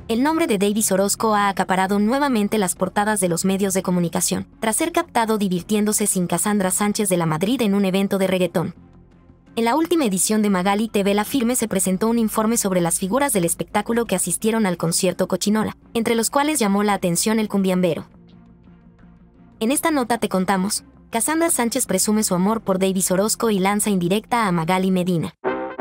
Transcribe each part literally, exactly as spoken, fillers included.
El nombre de Davis Orozco ha acaparado nuevamente las portadas de los medios de comunicación, tras ser captado divirtiéndose sin Cassandra Sánchez de la Madrid en un evento de reggaetón. En la última edición de Magali T V La Firme se presentó un informe sobre las figuras del espectáculo que asistieron al concierto Cochinola, entre los cuales llamó la atención el cumbiambero. En esta nota te contamos, Cassandra Sánchez presume su amor por Davis Orozco y lanza indirecta a Magali Medina.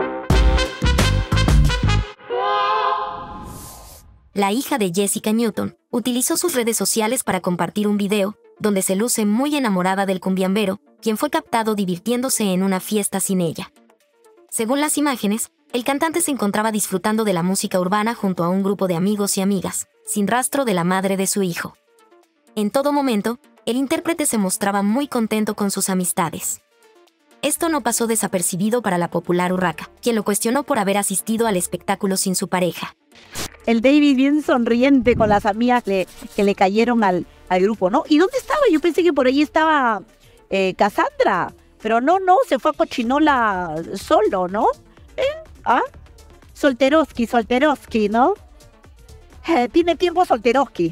La hija de Jessica Newton utilizó sus redes sociales para compartir un video donde se luce muy enamorada del cumbiambero, quien fue captado divirtiéndose en una fiesta sin ella. Según las imágenes, el cantante se encontraba disfrutando de la música urbana junto a un grupo de amigos y amigas, sin rastro de la madre de su hijo. En todo momento, el intérprete se mostraba muy contento con sus amistades. Esto no pasó desapercibido para la popular urraca, quien lo cuestionó por haber asistido al espectáculo sin su pareja. El David bien sonriente con las amigas que, que le cayeron al, al grupo, ¿no? ¿Y dónde estaba? Yo pensé que por ahí estaba eh, Cassandra, pero no, no, se fue a Cochinola solo, ¿no? ¿Eh? ¿Ah? Solteroski, Solteroski, ¿no? Eh, tiene tiempo Solteroski.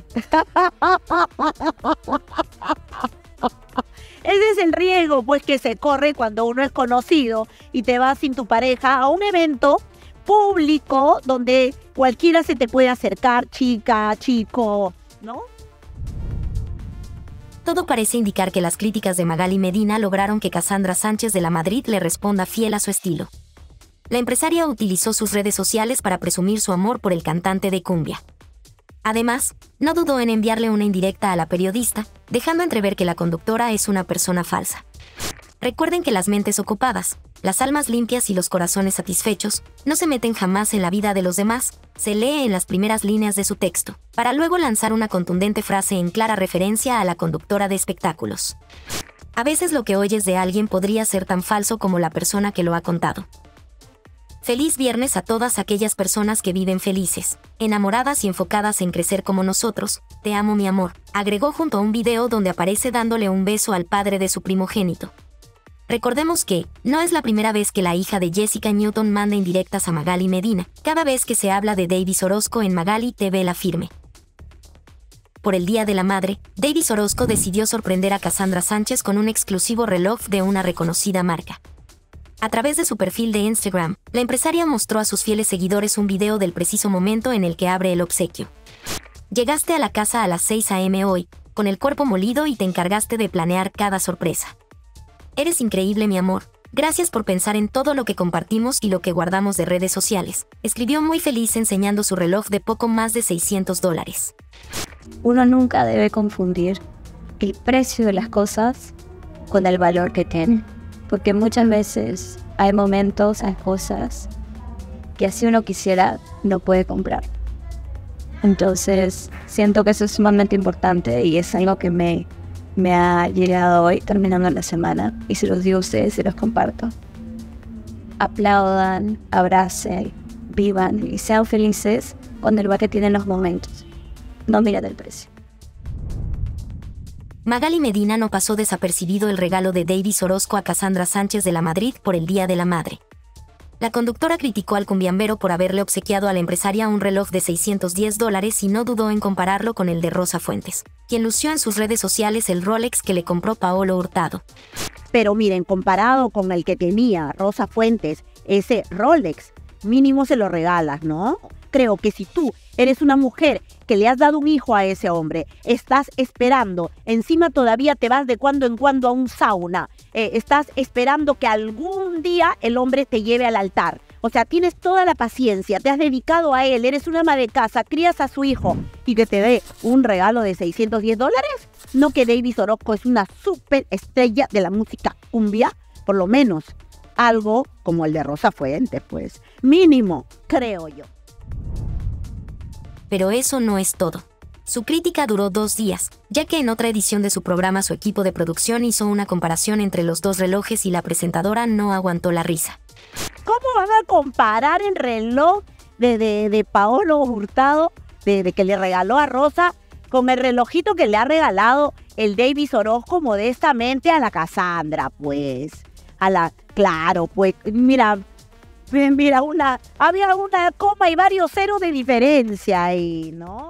Ese es el riesgo, pues, que se corre cuando uno es conocido y te vas sin tu pareja a un evento público donde cualquiera se te puede acercar, chica, chico, ¿no? Todo parece indicar que las críticas de Magali Medina lograron que Cassandra Sánchez de la Madrid le responda fiel a su estilo. La empresaria utilizó sus redes sociales para presumir su amor por el cantante de cumbia. Además, no dudó en enviarle una indirecta a la periodista, dejando entrever que la conductora es una persona falsa. Recuerden que las mentes ocupadas, las almas limpias y los corazones satisfechos no se meten jamás en la vida de los demás, se lee en las primeras líneas de su texto, para luego lanzar una contundente frase en clara referencia a la conductora de espectáculos. A veces lo que oyes de alguien podría ser tan falso como la persona que lo ha contado. Feliz viernes a todas aquellas personas que viven felices, enamoradas y enfocadas en crecer como nosotros. Te amo, mi amor, agregó junto a un video donde aparece dándole un beso al padre de su primogénito. Recordemos que no es la primera vez que la hija de Jessica Newton manda indirectas a Magali Medina, cada vez que se habla de Davis Orozco en Magali T V La Firme. Por el Día de la Madre, Davis Orozco decidió sorprender a Cassandra Sánchez con un exclusivo reloj de una reconocida marca. A través de su perfil de Instagram, la empresaria mostró a sus fieles seguidores un video del preciso momento en el que abre el obsequio. Llegaste a la casa a las seis a eme hoy, con el cuerpo molido y te encargaste de planear cada sorpresa. Eres increíble, mi amor. Gracias por pensar en todo lo que compartimos y lo que guardamos de redes sociales. Escribió muy feliz enseñando su reloj de poco más de seiscientos dólares. Uno nunca debe confundir el precio de las cosas con el valor que tienen. Porque muchas veces hay momentos, hay cosas que si uno quisiera no puede comprar. Entonces siento que eso es sumamente importante y es algo que me... me ha llegado hoy terminando la semana y se los digo a ustedes y los comparto. Aplaudan, abracen, vivan y sean felices con el valor que tienen los momentos. No miren el precio. Magali Medina no pasó desapercibido el regalo de Davis Orozco a Cassandra Sánchez de la Madrid por el Día de la Madre. La conductora criticó al cumbiambero por haberle obsequiado a la empresaria un reloj de seiscientos diez dólares y no dudó en compararlo con el de Rosa Fuentes, quien lució en sus redes sociales el Rolex que le compró Paolo Hurtado. Pero miren, comparado con el que tenía Rosa Fuentes, ese Rolex, mínimo se lo regalas, ¿no? Creo que si tú eres una mujer que le has dado un hijo a ese hombre, estás esperando, encima todavía te vas de cuando en cuando a un sauna, eh, estás esperando que algún día el hombre te lleve al altar. O sea, tienes toda la paciencia, te has dedicado a él, eres una ama de casa, crías a su hijo y que te dé un regalo de seiscientos diez dólares. No, que Davis Orozco es una súper estrella de la música cumbia, por lo menos algo como el de Rosa Fuentes, pues mínimo, creo yo. Pero eso no es todo. Su crítica duró dos días, ya que en otra edición de su programa su equipo de producción hizo una comparación entre los dos relojes y la presentadora no aguantó la risa. ¿Cómo van a comparar el reloj de, de, de Paolo Hurtado, de, de que le regaló a Rosa, con el relojito que le ha regalado el Davis Orozco modestamente a la Cassandra? Pues, a la, claro, pues, mira, Mira, una, había una coma y varios ceros de diferencia ahí, ¿no?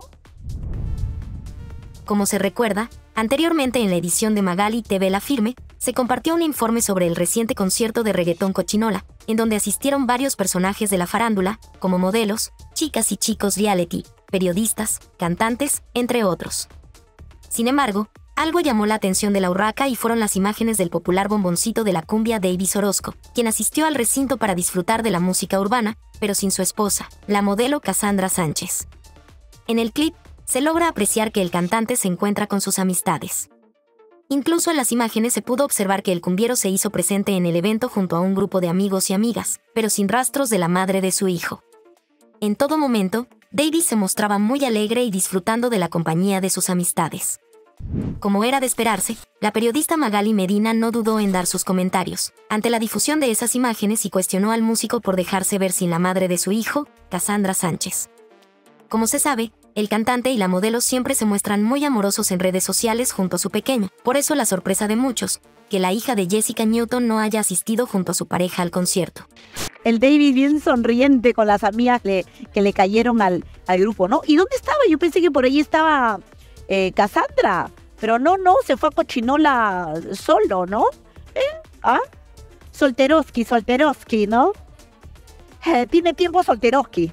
Como se recuerda, anteriormente en la edición de Magali T V La Firme, se compartió un informe sobre el reciente concierto de reggaetón Cochinola, en donde asistieron varios personajes de la farándula, como modelos, chicas y chicos reality, periodistas, cantantes, entre otros. Sin embargo, algo llamó la atención de la urraca y fueron las imágenes del popular bomboncito de la cumbia Davis Orozco, quien asistió al recinto para disfrutar de la música urbana, pero sin su esposa, la modelo Cassandra Sánchez. En el clip, se logra apreciar que el cantante se encuentra con sus amistades. Incluso en las imágenes se pudo observar que el cumbiero se hizo presente en el evento junto a un grupo de amigos y amigas, pero sin rastros de la madre de su hijo. En todo momento, Davis se mostraba muy alegre y disfrutando de la compañía de sus amistades. Como era de esperarse, la periodista Magali Medina no dudó en dar sus comentarios ante la difusión de esas imágenes y cuestionó al músico por dejarse ver sin la madre de su hijo, Cassandra Sánchez. Como se sabe, el cantante y la modelo siempre se muestran muy amorosos en redes sociales junto a su pequeño, por eso la sorpresa de muchos, que la hija de Jessica Newton no haya asistido junto a su pareja al concierto. El David bien sonriente con las amigas que, que le cayeron al, al grupo, ¿no? ¿Y dónde estaba? Yo pensé que por ahí estaba eh, Cassandra, pero no, no, se fue a Cochinola solo, ¿no? ¿Eh? ¿Ah? Solteroski, Solteroski, ¿no? Eh, tiene tiempo Solteroski.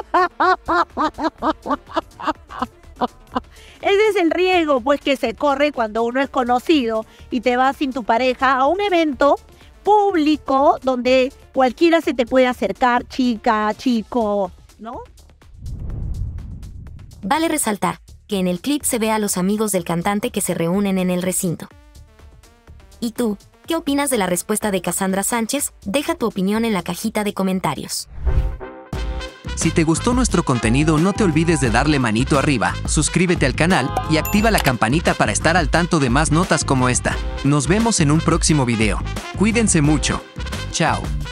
Ese es el riesgo, pues, que se corre cuando uno es conocido y te vas sin tu pareja a un evento público donde cualquiera se te puede acercar, chica, chico, ¿no? Vale resaltar que en el clip se ve a los amigos del cantante que se reúnen en el recinto. ¿Y tú, qué opinas de la respuesta de Cassandra Sánchez? Deja tu opinión en la cajita de comentarios. Si te gustó nuestro contenido, no te olvides de darle manito arriba, suscríbete al canal y activa la campanita para estar al tanto de más notas como esta. Nos vemos en un próximo video. Cuídense mucho. Chao.